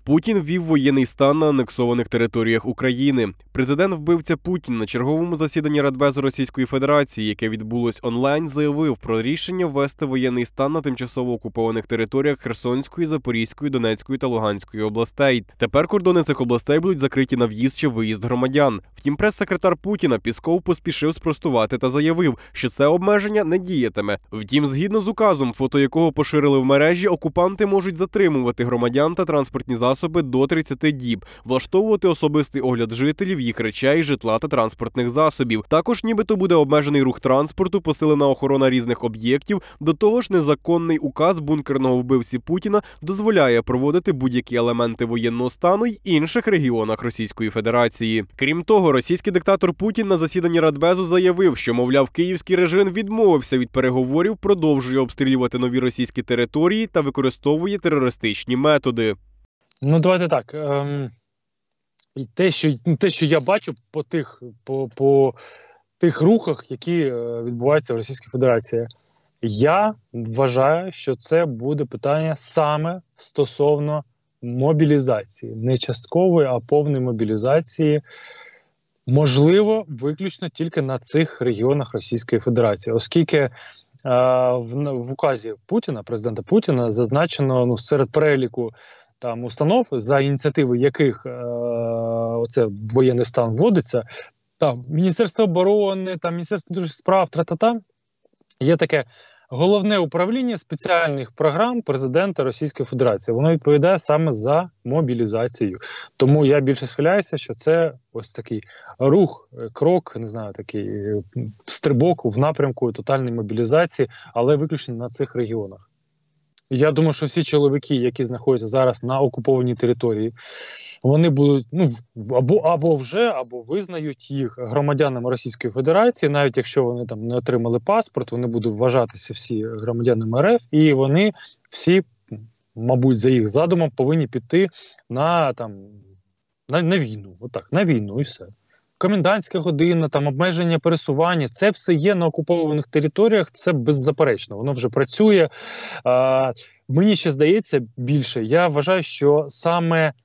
Путін ввів воєнний стан на анексованих територіях України. Президент-вбивця Путін на черговому засіданні Радбезу Російської Федерації, яке відбулось онлайн, заявив про рішення ввести воєнний стан на тимчасово окупованих територіях Херсонської, Запорізької, Донецької та Луганської областей. Тепер кордони цих областей будуть закриті на в'їзд чи виїзд громадян. Втім, прес-секретар Путіна Пісков поспішив спростувати та заявив, що це обмеження не діятиме. Втім, згідно з указом, фото якого поширили в мережі, окупанти можуть затримувати громадян та транспортні засоби до 30 діб, влаштовувати особистий огляд жителів, їх речей, житла та транспортних засобів. Також нібито буде обмежений рух транспорту, посилена охорона різних об'єктів. До того ж, незаконний указ бункерного вбивці Путіна дозволяє проводити будь-які елементи воєнного стану й інших регіонах Російської Федерації. Крім того, російський диктатор Путін на засіданні Радбезу заявив, що, мовляв, київський режим відмовився від переговорів, продовжує обстрілювати нові російські території та використовує терористичні методи. Ну, давайте так. І те, що я бачу по тих рухах, які відбуваються в Російській Федерації, я вважаю, що це буде питання саме стосовно мобілізації. Не часткової, а повної мобілізації. Можливо, виключно тільки на цих регіонах Російської Федерації. Оскільки в указі Путіна, президента Путіна, зазначено серед переліку там установ, за ініціативи яких оце воєнний стан вводиться, там Міністерство оборони, там Міністерство внутрішніх справ, є таке головне управління спеціальних програм президента Російської Федерації. Воно відповідає саме за мобілізацію. Тому я більше схиляюся, що це ось такий рух, крок, не знаю, такий стрибок в напрямку тотальної мобілізації, але виключно на цих регіонах. Я думаю, що всі чоловіки, які знаходяться зараз на окупованій території, вони будуть або визнають їх громадянами Російської Федерації, навіть якщо вони там не отримали паспорт, вони будуть вважатися всі громадянами РФ, і вони всі, мабуть, за їх задумом повинні піти на війну. Отак, на війну і все. Комендантська година, там обмеження пересування, це все є на окупованих територіях, це беззаперечно, воно вже працює. Мені ще здається більше, я вважаю, що саме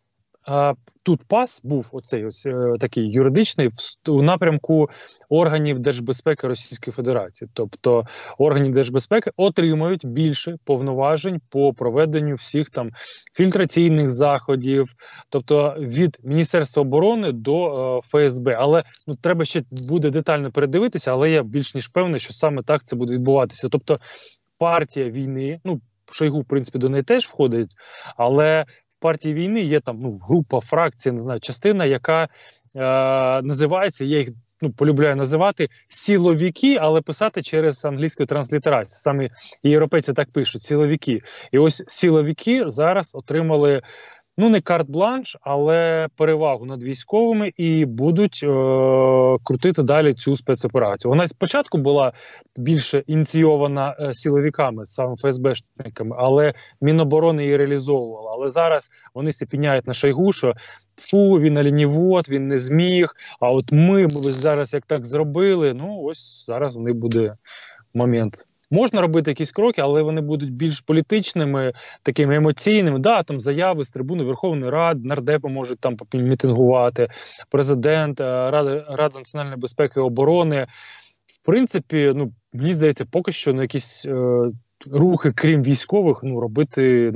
тут пас був оцей такий юридичний у напрямку органів держбезпеки Російської Федерації. Тобто органи держбезпеки отримають більше повноважень по проведенню всіх там фільтраційних заходів, тобто від Міністерства оборони до ФСБ. Але треба ще буде детально передивитися, але я більш ніж певний, що саме так це буде відбуватися. Тобто партія війни, Шойгу, в принципі, до неї теж входить, але партії війни є там група, фракція, не знаю, частина, яка називається, я їх полюбляю називати, силовики, але писати через англійську транслітерацію. Саме європейці так пишуть, силовики. І ось силовики зараз отримали, не карт-бланш, але перевагу над військовими і будуть крутити далі цю спецоперацію. Вона спочатку була більше ініційована силовиками, саме ФСБшниками, але Міноборони її реалізовувала. Але зараз вони все піняють на Шойгу, що він оленівод, він не зміг, а от ми зараз як так зробили, ось зараз у них буде момент. Можна робити якісь кроки, але вони будуть більш політичними, такими емоційними. Там заяви з трибуни Верховної Ради, нардепи можуть там мітингувати, президент, Рада національної безпеки і оборони. В принципі, мені здається, поки що якісь рухи, крім військових, робити,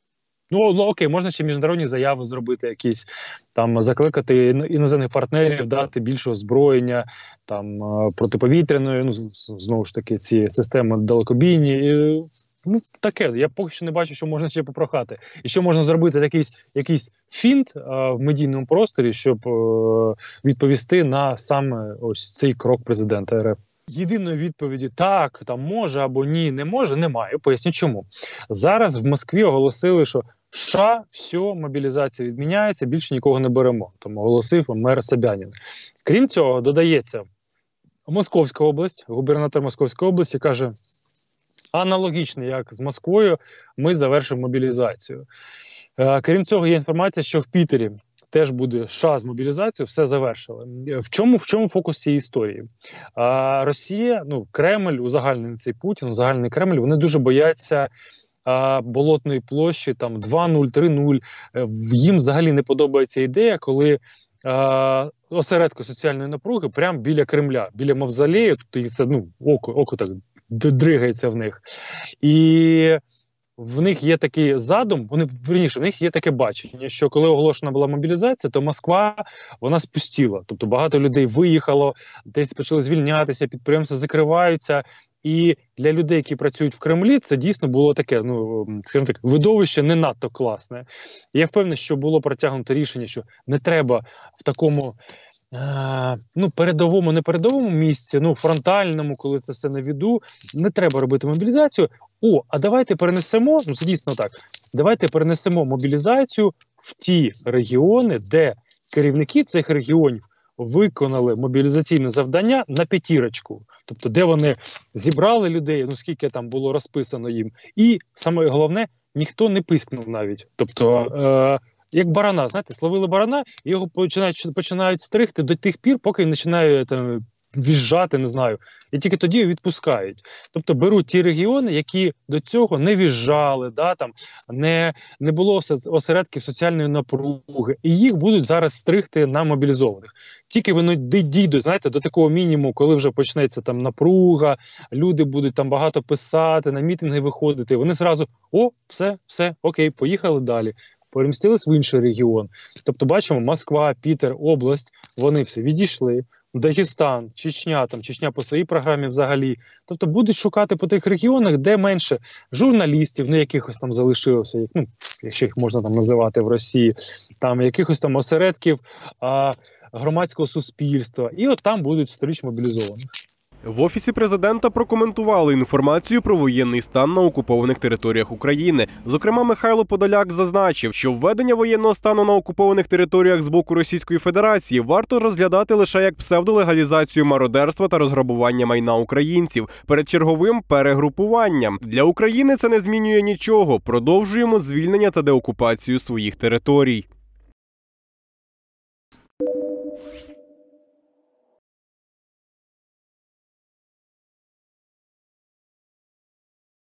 окей, можна ще міжнародні заяви зробити якісь, там закликати іноземних партнерів дати більше озброєння, там протиповітряної, знову ж таки, ці системи далекобійні, таке. Я поки що не бачу, що можна ще попрохати. І що можна зробити якийсь фінт в медійному просторі, щоб відповісти на саме ось цей крок президента РФ. Єдиної відповіді так, там може або ні, не може, немає. Поясню чому. Зараз в Москві оголосили, що США, все, мобілізація відміняється, більше нікого не беремо. Тому оголосив мер Собянін. Крім цього, додається, Московська область, губернатор Московської області каже, аналогічно як з Москвою, ми завершимо мобілізацію. Крім цього, є інформація, що в Пітері теж буде США з мобілізацією, все завершили. В чому фокус цієї історії? Росія, Кремль, узагальнений цей Путін, узагальнений Кремль, вони дуже бояться Болотної площі, там 2-0, 3-0. Їм взагалі не подобається ідея, коли осередку соціальної напруги прямо біля Кремля, біля Мавзолею, тобто це, око так дригається в них. І в них є такий задум, в них є таке бачення, що коли оголошена була мобілізація, то Москва, вона спустіла. Тобто багато людей виїхало, десь почали звільнятися, підприємства закриваються. І для людей, які працюють в Кремлі, це дійсно було таке, скажімо так, видовище не надто класне. Я впевнений, що було протягнуто рішення, що не треба в такому не передовому місці, фронтальному, коли це все на віду, не треба робити мобілізацію. А давайте перенесемо, це дійсно так, давайте перенесемо мобілізацію в ті регіони, де керівники цих регіонів виконали мобілізаційне завдання на 5. Тобто, де вони зібрали людей, скільки там було розписано їм. І, саме головне, ніхто не пискнув навіть. Тобто, як барана, знаєте, словили барана, і його починають стригти до тих пір, поки він починає в'їжджати, не знаю. І тільки тоді його відпускають. Тобто беруть ті регіони, які до цього не в'їжджали, не було осередків соціальної напруги. І їх будуть зараз стригти на мобілізованих. Тільки вони дійдуть, знаєте, до такого мінімуму, коли вже почнеться там напруга, люди будуть там багато писати, на мітинги виходити. Вони зразу, все, окей, поїхали далі. Перемістились в інший регіон. Тобто, бачимо, Москва, Пітер, область, вони все відійшли. Дагестан, Чечня по своїй програмі взагалі. Тобто будуть шукати по тих регіонах, де менше журналістів, якихось там залишилося, якщо їх можна там називати в Росії, там якихось там осередків громадського суспільства. І от там будуть стричь мобілізованих. В Офісі президента прокоментували інформацію про воєнний стан на окупованих територіях України. Зокрема, Михайло Подоляк зазначив, що введення воєнного стану на окупованих територіях з боку Російської Федерації варто розглядати лише як псевдолегалізацію мародерства та розграбування майна українців перед черговим перегрупуванням. Для України це не змінює нічого. Продовжуємо звільнення та деокупацію своїх територій.